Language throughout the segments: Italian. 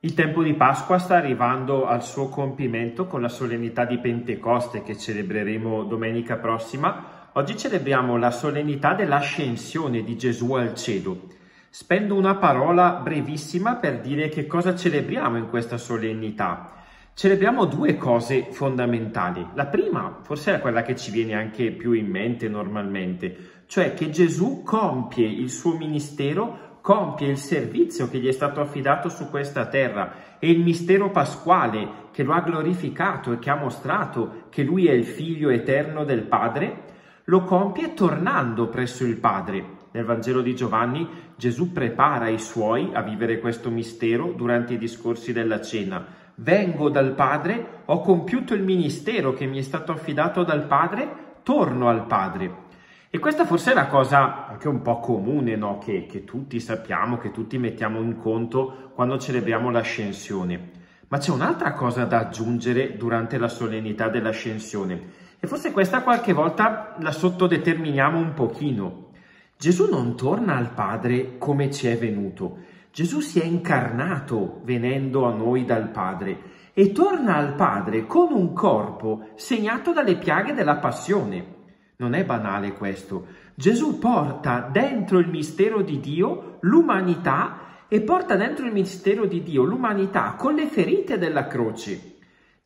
Il tempo di Pasqua sta arrivando al suo compimento con la solennità di Pentecoste che celebreremo domenica prossima. Oggi celebriamo la solennità dell'ascensione di Gesù al cielo. Spendo una parola brevissima per dire che cosa celebriamo in questa solennità. Celebriamo due cose fondamentali. La prima, forse è quella che ci viene anche più in mente normalmente, cioè che Gesù compie il suo ministero, compie il servizio che gli è stato affidato su questa terra e il mistero pasquale che lo ha glorificato e che ha mostrato che lui è il figlio eterno del Padre, lo compie tornando presso il Padre. Nel Vangelo di Giovanni Gesù prepara i suoi a vivere questo mistero durante i discorsi della cena. Vengo dal Padre, ho compiuto il ministero che mi è stato affidato dal Padre, torno al Padre. E questa forse è la cosa anche un po' comune, no? Che tutti sappiamo, che tutti mettiamo in conto quando celebriamo l'ascensione. Ma c'è un'altra cosa da aggiungere durante la solennità dell'ascensione. E forse questa qualche volta la sottodeterminiamo un pochino. Gesù non torna al Padre come ci è venuto. Gesù si è incarnato venendo a noi dal Padre e torna al Padre con un corpo segnato dalle piaghe della passione. Non è banale questo. Gesù porta dentro il mistero di Dio l'umanità e porta dentro il mistero di Dio l'umanità con le ferite della croce.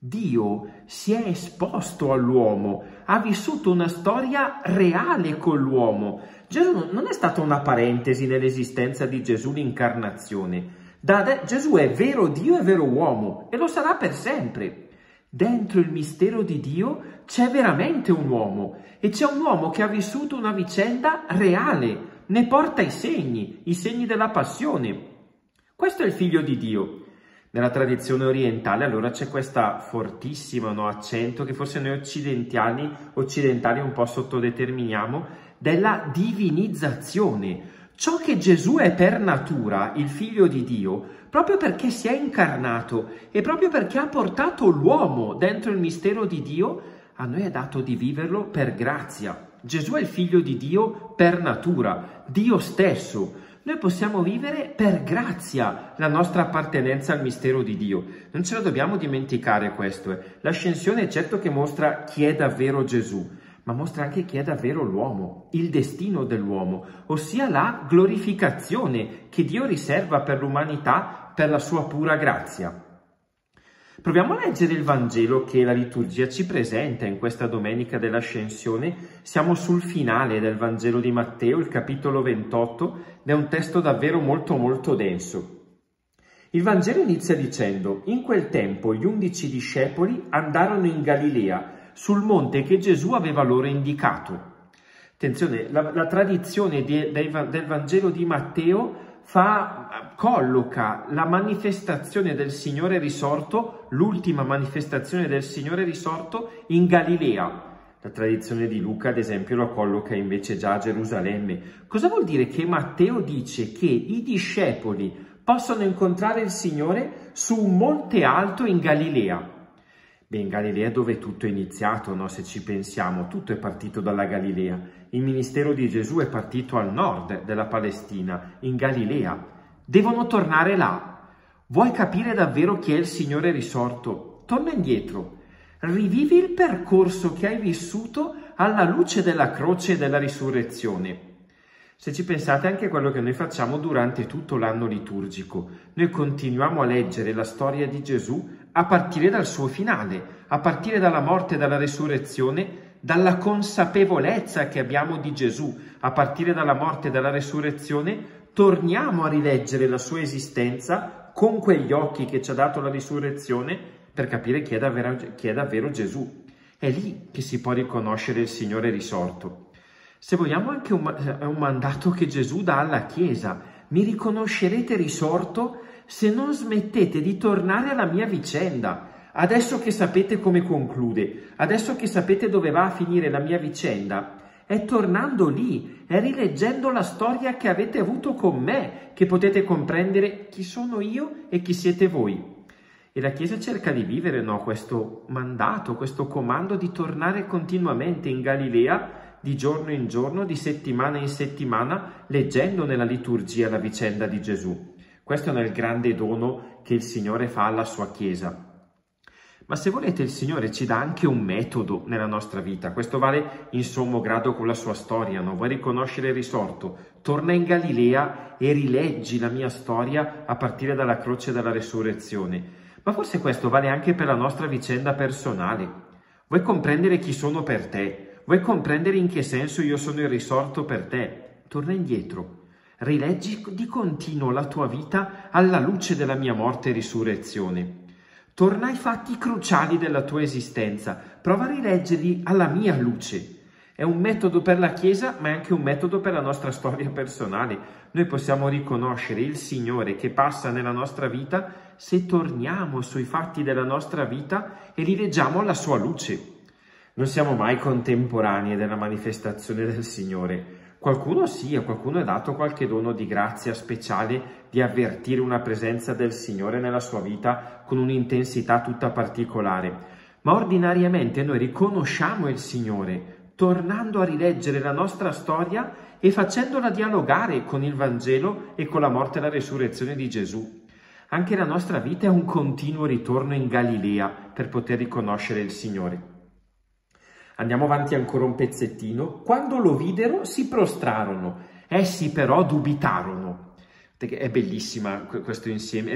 Dio si è esposto all'uomo, ha vissuto una storia reale con l'uomo. Gesù non è stata una parentesi nell'esistenza di Gesù l'incarnazione. Gesù è vero Dio e vero uomo e lo sarà per sempre. Dentro il mistero di Dio c'è veramente un uomo e c'è un uomo che ha vissuto una vicenda reale, ne porta i segni della passione. Questo è il figlio di Dio. Nella tradizione orientale allora c'è questa fortissima accento che forse noi occidentali un po' sottodeterminiamo della divinizzazione. Ciò che Gesù è per natura, il figlio di Dio, proprio perché si è incarnato e proprio perché ha portato l'uomo dentro il mistero di Dio, a noi è dato di viverlo per grazia. Gesù è il figlio di Dio per natura, Dio stesso. Noi possiamo vivere per grazia la nostra appartenenza al mistero di Dio. Non ce lo dobbiamo dimenticare questo. L'ascensione è certo che mostra chi è davvero Gesù, ma mostra anche chi è davvero l'uomo, il destino dell'uomo, ossia la glorificazione che Dio riserva per l'umanità per la sua pura grazia. Proviamo a leggere il Vangelo che la liturgia ci presenta in questa domenica dell'Ascensione. Siamo sul finale del Vangelo di Matteo, il capitolo 28, ed è un testo davvero molto denso. Il Vangelo inizia dicendo: in quel tempo gli 11 discepoli andarono in Galilea, sul monte che Gesù aveva loro indicato. Attenzione, la tradizione del Vangelo di Matteo colloca la manifestazione del Signore risorto, l'ultima manifestazione del Signore risorto, in Galilea. La tradizione di Luca, ad esempio, lo colloca invece già a Gerusalemme. Cosa vuol dire che Matteo dice che i discepoli possono incontrare il Signore su un monte alto in Galilea? Beh, in Galilea dove tutto è iniziato, no? Se ci pensiamo, tutto è partito dalla Galilea. Il ministero di Gesù è partito al nord della Palestina, in Galilea. Devono tornare là. Vuoi capire davvero chi è il Signore risorto? Torna indietro. Rivivi il percorso che hai vissuto alla luce della croce e della risurrezione. Se ci pensate anche a quello che noi facciamo durante tutto l'anno liturgico, noi continuiamo a leggere la storia di Gesù a partire dal suo finale, a partire dalla morte e dalla risurrezione, dalla consapevolezza che abbiamo di Gesù, a partire dalla morte e dalla risurrezione, torniamo a rileggere la sua esistenza con quegli occhi che ci ha dato la risurrezione per capire chi è davvero Gesù. È lì che si può riconoscere il Signore risorto. Se vogliamo anche è un mandato che Gesù dà alla Chiesa. Mi riconoscerete risorto se non smettete di tornare alla mia vicenda. Adesso che sapete come conclude, adesso che sapete dove va a finire la mia vicenda, è tornando lì, è rileggendo la storia che avete avuto con me, che potete comprendere chi sono io e chi siete voi. E la Chiesa cerca di vivere questo mandato, questo comando di tornare continuamente in Galilea, di giorno in giorno, di settimana in settimana, leggendo nella liturgia la vicenda di Gesù. Questo è il grande dono che il Signore fa alla sua Chiesa. Ma se volete, il Signore ci dà anche un metodo nella nostra vita. Questo vale in sommo grado con la sua storia, no? Vuoi riconoscere il risorto? Torna in Galilea e rileggi la mia storia a partire dalla croce e dalla resurrezione. Ma forse questo vale anche per la nostra vicenda personale. Vuoi comprendere chi sono per te? Vuoi comprendere in che senso io sono il risorto per te? Torna indietro. Rileggi di continuo la tua vita alla luce della mia morte e risurrezione. Torna ai fatti cruciali della tua esistenza, prova a rileggerli alla mia luce. È un metodo per la Chiesa, ma è anche un metodo per la nostra storia personale. Noi possiamo riconoscere il Signore che passa nella nostra vita se torniamo sui fatti della nostra vita e li leggiamo alla sua luce. Non siamo mai contemporanei della manifestazione del Signore. Qualcuno sì, a qualcuno è dato qualche dono di grazia speciale di avvertire una presenza del Signore nella sua vita con un'intensità tutta particolare. Ma ordinariamente noi riconosciamo il Signore tornando a rileggere la nostra storia e facendola dialogare con il Vangelo e con la morte e la resurrezione di Gesù. Anche la nostra vita è un continuo ritorno in Galilea per poter riconoscere il Signore. Andiamo avanti ancora un pezzettino. Quando lo videro si prostrarono, essi però dubitarono. È bellissimo questo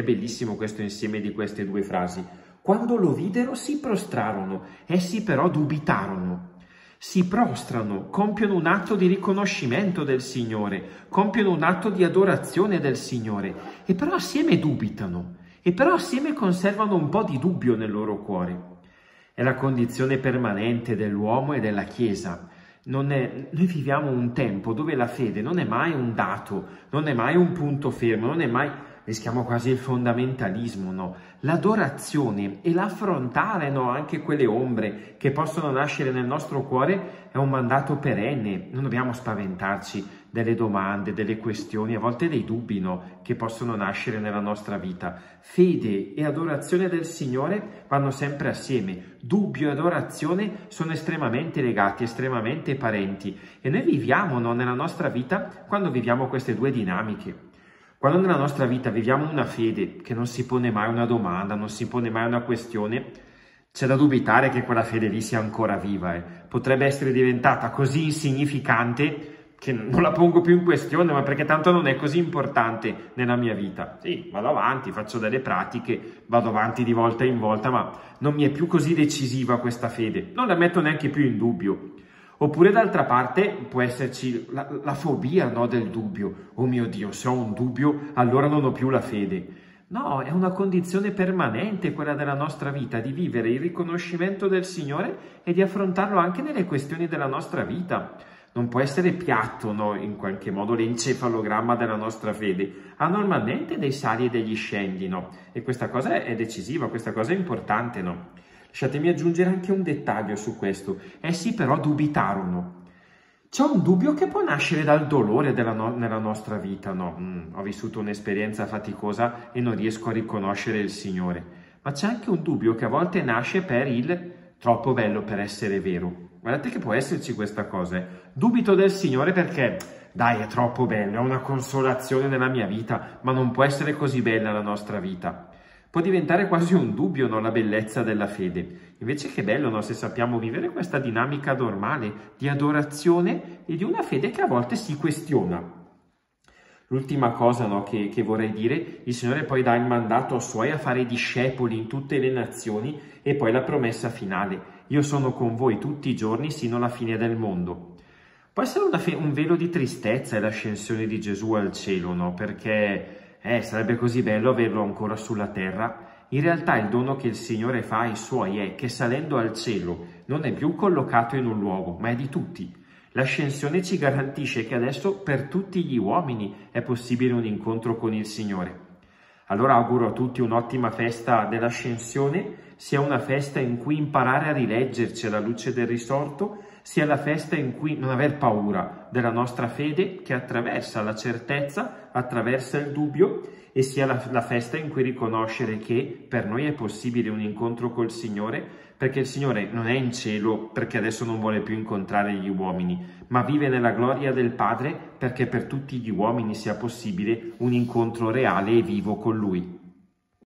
insieme di queste due frasi. Quando lo videro si prostrarono, essi però dubitarono. Si prostrano, compiono un atto di riconoscimento del Signore, compiono un atto di adorazione del Signore, e però assieme dubitano, e però assieme conservano un po' di dubbio nel loro cuore. È la condizione permanente dell'uomo e della Chiesa. Noi viviamo un tempo dove la fede non è mai un dato, non è mai un punto fermo, non è mai, rischiamo quasi il fondamentalismo, no? L'adorazione e l'affrontare, no, anche quelle ombre che possono nascere nel nostro cuore è un mandato perenne. Non dobbiamo spaventarci delle domande, delle questioni, a volte dei dubbi, no, che possono nascere nella nostra vita. Fede e adorazione del Signore vanno sempre assieme. Dubbio e adorazione sono estremamente legati, estremamente parenti. E noi viviamo, no, nella nostra vita quando viviamo queste due dinamiche. Quando nella nostra vita viviamo una fede che non si pone mai una domanda, non si pone mai una questione, c'è da dubitare che quella fede lì sia ancora viva. Potrebbe essere diventata così insignificante che non la pongo più in questione, ma perché tanto non è così importante nella mia vita. Sì, vado avanti, faccio delle pratiche, vado avanti di volta in volta, ma non mi è più così decisiva questa fede. Non la metto neanche più in dubbio. Oppure d'altra parte può esserci la fobia, no, del dubbio. Oh mio Dio, se ho un dubbio allora non ho più la fede. No, è una condizione permanente quella della nostra vita, di vivere il riconoscimento del Signore e di affrontarlo anche nelle questioni della nostra vita. Non può essere piatto, no, in qualche modo l'encefalogramma della nostra fede. Ha normalmente dei sali e degli scendi, no? E questa cosa è decisiva, questa cosa è importante, no? Lasciatemi aggiungere anche un dettaglio su questo. Essi però dubitarono. C'è un dubbio che può nascere dal dolore nella nostra vita, no? Ho vissuto un'esperienza faticosa e non riesco a riconoscere il Signore. Ma c'è anche un dubbio che a volte nasce per il troppo bello per essere vero. Guardate che può esserci questa cosa. Dubito del Signore perché, dai, è troppo bello, è una consolazione nella mia vita, ma non può essere così bella la nostra vita. Può diventare quasi un dubbio, no, la bellezza della fede. Invece che bello, no, se sappiamo vivere questa dinamica normale di adorazione e di una fede che a volte si questiona. L'ultima cosa, no, che vorrei dire, il Signore poi dà il mandato ai Suoi a fare discepoli in tutte le nazioni e poi la promessa finale. Io sono con voi tutti i giorni sino alla fine del mondo. Può essere un velo di tristezza l'ascensione di Gesù al cielo, no? Perché sarebbe così bello averlo ancora sulla terra. In realtà il dono che il Signore fa ai Suoi è che salendo al cielo non è più collocato in un luogo, ma è di tutti. L'ascensione ci garantisce che adesso per tutti gli uomini è possibile un incontro con il Signore. Allora auguro a tutti un'ottima festa dell'ascensione, sia una festa in cui imparare a rileggerci alla luce del risorto, sia la festa in cui non aver paura della nostra fede che attraversa la certezza, attraversa il dubbio, e sia la festa in cui riconoscere che per noi è possibile un incontro col Signore, perché il Signore non è in cielo perché adesso non vuole più incontrare gli uomini, ma vive nella gloria del Padre perché per tutti gli uomini sia possibile un incontro reale e vivo con Lui.